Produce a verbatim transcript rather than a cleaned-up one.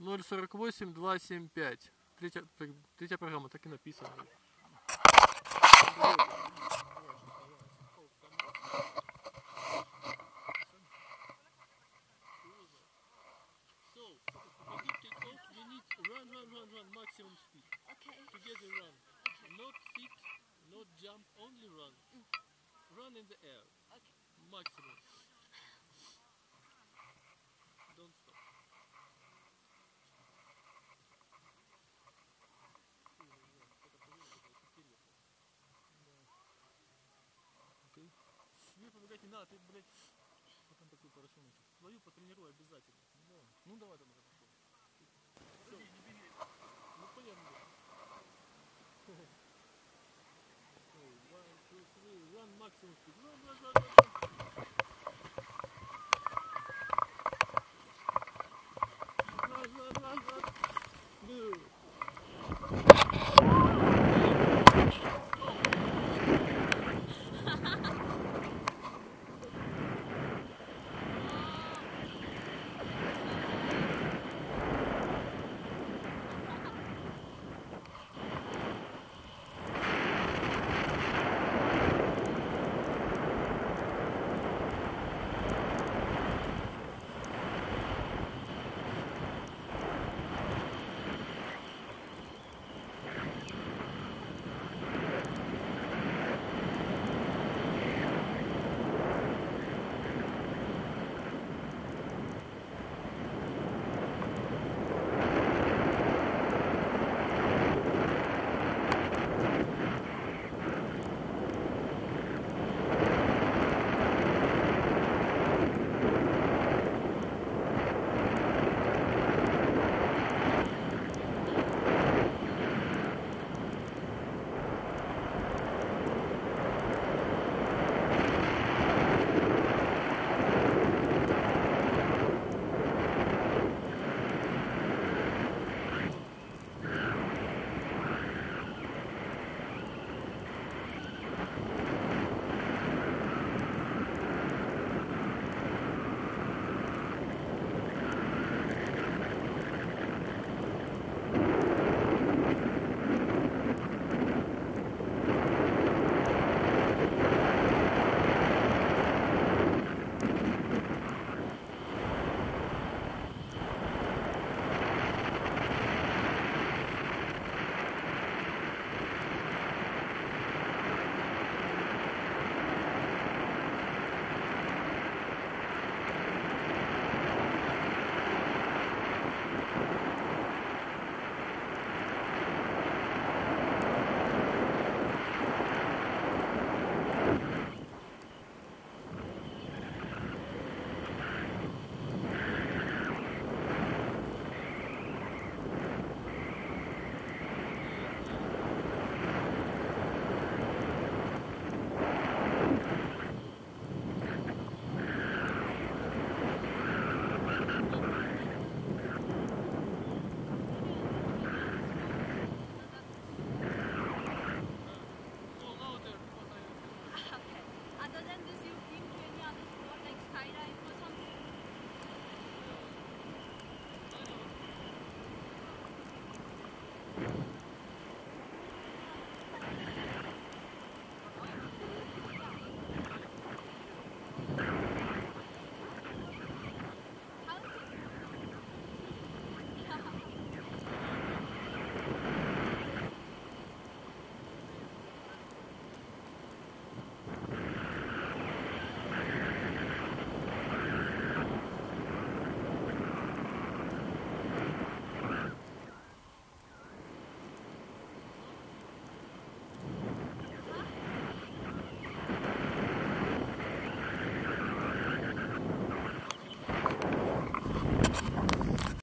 ноль сорок восемь два семь пять. Третья, третья программа, так и написано. Run, run, run, run, maximum speed. Okay. Together run. Okay. Not sit, not jump, only run. Mm. Run in the air. Okay. Maximum. Don't stop. Окей. Мне помогать не надо, ты, блядь, потом такую парашюту. Свою потренируй обязательно. Да. Ну давай, давай, давай. Все. Ну понятно. One, two, three, run maximum speed. Run, run, run, run.